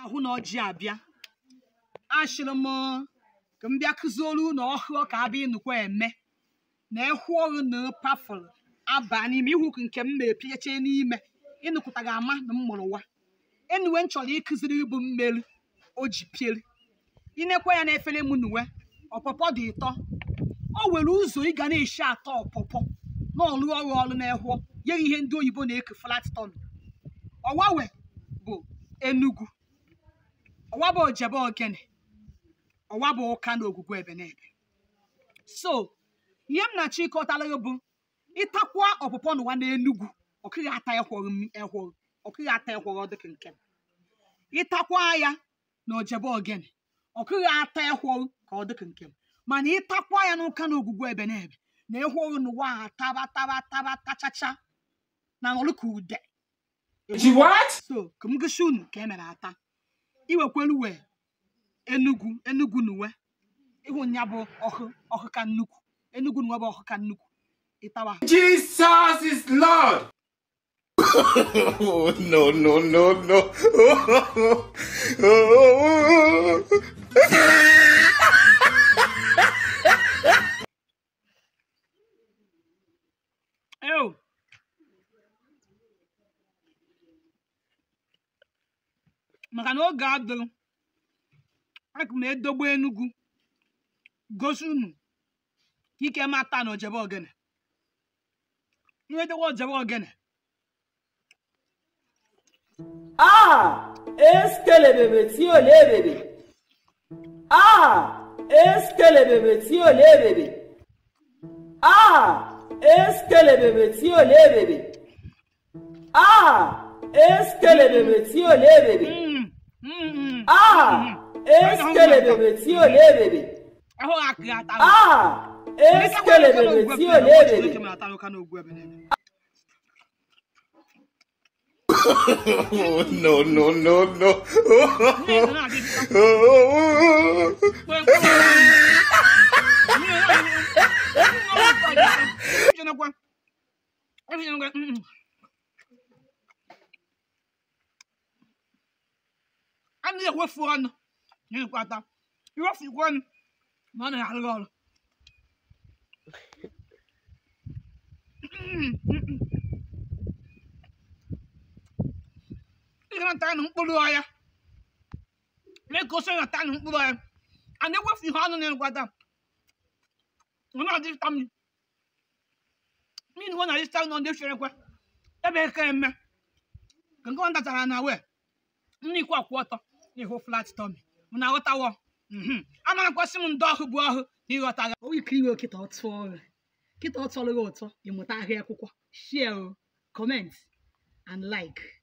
ahụ na ọjị abịa ashịrị m ka m bịa kụziolu na ọhụrụ ka abịa ịnụkwa eme na ịhụ ọrụ na pafụl aba n'ime ihu nke m na-epieche n'ime ịnụkwụta ga-ama na m mụrụ nwa enuwe m chọrọ ịkụziri ịbụ mmeri o ji pieri inekwa ya na efere m nuwe ọpọpọ dị ịtọ o nwere ụzọ ị ga na-eshi atọ ọpọpọ na ọrụ ọrụ na-ehụ yere ihe ndị oyibo na-eke flat tongue ọwawe bụ Enugu ọwa bụ Ojebe Ogene ọwa bụ ụka na Ogwugwu Ebenebe so ihe m na-achọ ịkọtara gị bụ ịtakwa ọpụpọ n'ụwa na Enugu ọkịghị ata ehwọrọ dịka nke m ịtakwa ya na Ojebe Ogene ọkịghị ata ehwọrọ ka ọ dịka nke m mana ịtakwa ya n'ụka na Ogwugwu Ebenebe na ehwọrọ n'ụwa taba tachacha na ọlụka ude so ka m gosi unu ka emere ata iwekwelu wee Enugu n'uwe ịhụ nya bụ ọhụ ka nnukwu Enugu n'uwe bụ ọhụ ka nnukwu ịtawa Jesus is Lord. Oh, no. Ew. Maka na oge adịrị aka m edogbo Enugu gosi unu ike mata na Ojebe Ogene edogbo Ojebe Ogene eskele bebe tí ò lè bèbè eskele bebe tí ò lè bèbè eskele bebe tí ò lè bèbè eskele bebe tí ò lè bèbè eskele bebe tí ò lè bèbè eskele bebe tí ò lè bèbè. Oh, no. I'm the work for one. You got that. You're off one. Man, I all. You're not done. Puluaya. Make go say a tan Puluaya. And then what if you had on what that? When I just come. Mean when I stand on this share. Ebe came. Can go on that an away. Ni kwa quarter. You go flat tummy. When I got our. I'm not question on dog who you got a we clear kit out for. Kit out for the water. You must have here. Share, comment, and like.